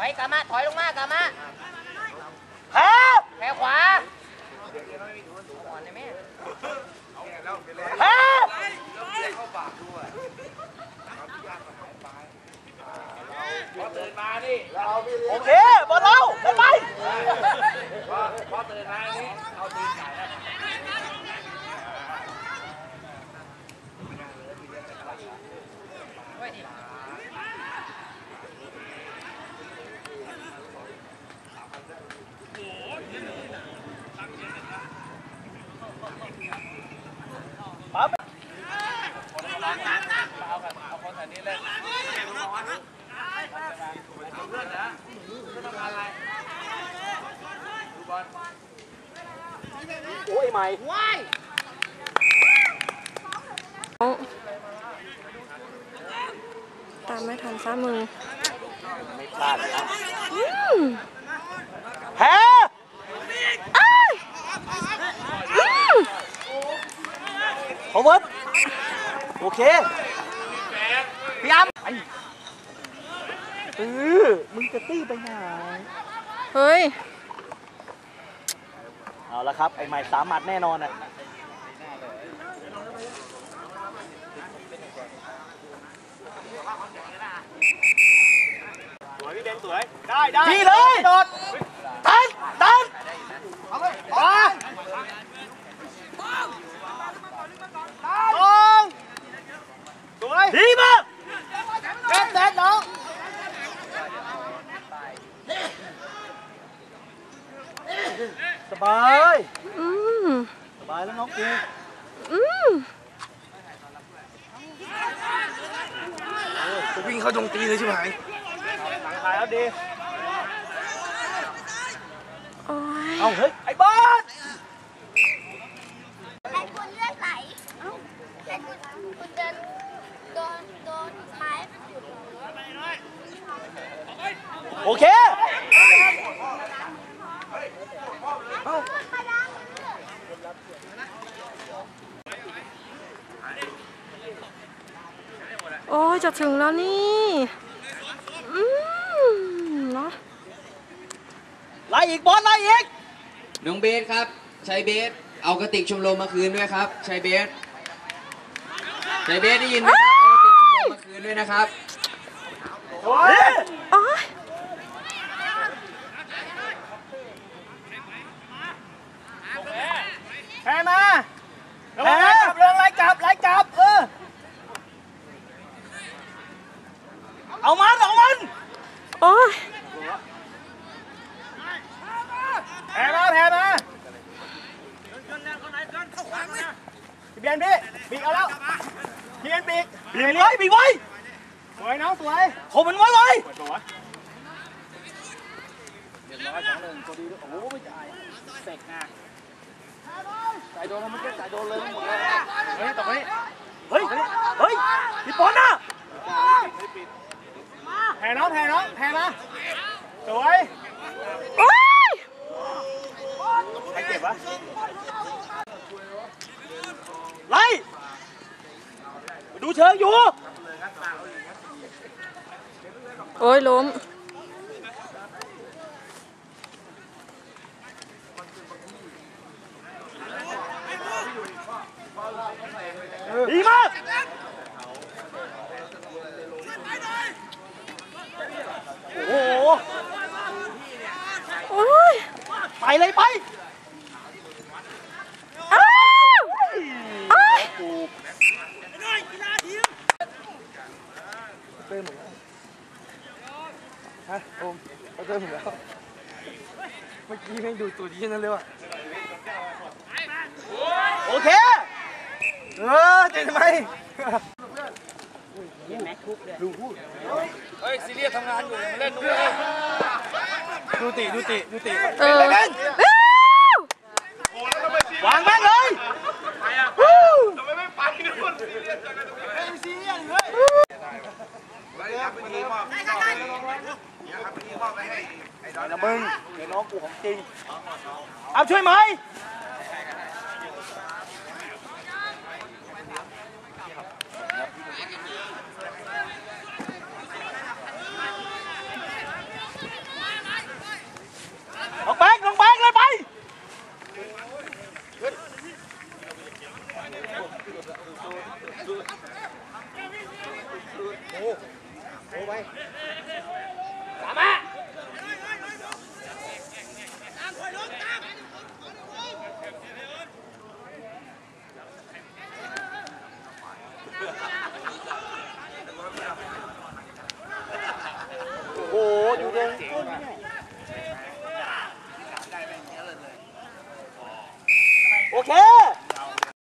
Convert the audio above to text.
อยกามาถอยลงมากามาแพ้ขวาแพ้โอเคบอลเราเดินไปพอตื่นมานี่เอาตีนใส่แล้วปั๊บเอาคนแถวนี้เล่นเพื่อนนะไม่ต้องอะไรดูบอลโอ้ยใหม่ว้ายตามไม่ทันซ้ำมือไม่พลาดเลยนะแพ้โอเวอร์โอเคพี่อ้ำมึงจะตี้ไปไหนเฮ้ยเอาละครับไอ้ใหม่3 หมัดแน่นอนอ่ะสวยพี่เบนสวยได้ดีเลยโดดตันเอาเลยมาสวยดีมากเด็ดน้องสบายสบายแล้วน้องกูจะวิ่งเข้าตรงตีเลยใช่ไหมหลังถ่ายแล้วดีเอาเฮ้ยไอ้บอลไอ้คุณเลือดไหลไอ้คุณเดินโดนไม้โอเคโอ้ยจะถึงแล้วนี่เนาะไล่อีกบอลไล่อีกน้องเบสครับใช้เบสเอากระติกชมรมมาคืนด้วยครับใช้เบสได้ยินไหมครับเอากระติกชมรมมาคืนด้วยนะครับแพ้มาแพ้ไล่กลับเอามันโอ้ยแพ้มาพี่เบียนพี่ปีกเอาแล้วพี่เบียนปีกไว้สวยน้องสวยโคมันไว้เรียบร้อย2-1ตัวดีด้วยโอ้โหไม่จ่ายเสกนะจ่ายโดนแล้วมันก็จ่ายโดนเลยหมดเลยเฮ้ยต่อไปเฮ้ยพี่ปอนน่ะแพ้น้องมาสวยใครเก็บวะไล่ดูเชิงอยู่โอ้ยล้มดีมากโอ้โหไปเลยไปเติมหมดแล้วฮะโอมเขาเติมหมดแล้วเมื่อกี้ไม่ดูตัวดีนั่นเลยว่ะโอเคเจ๋งไหมดูพูดเฮ้ยซีเรียสทำงานอยู่มาเล่นด้วยดูติวางแม่งเลยทำไมไม่ไปนู่นซีเรียสเลยนะมึงเดี๋ยวน้องกูของจริงเอาช่วยไหมสามารถโอ้โหอยู่ตรงก้นเนี่ยโอเค